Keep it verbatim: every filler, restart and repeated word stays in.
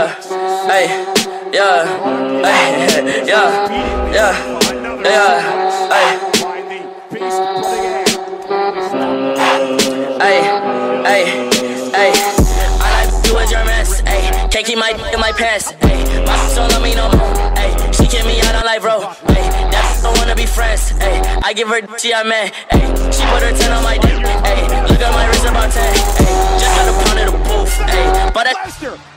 yeah, hey, yeah, hey, yeah, yeah, yeah, hey. Hey, hey, hey, all I do is your mess, ayy. Can't keep my in my pants, ayy. My bitch don't love me no more, ayy. She kick me out on life, bro, ayy. That don't wanna be friends, ayy. I give her she I man, ayy. She put her ten on my dick, ayy. Look at my wrist about ten, ayy. Just got a pound of the booth, ayy. But that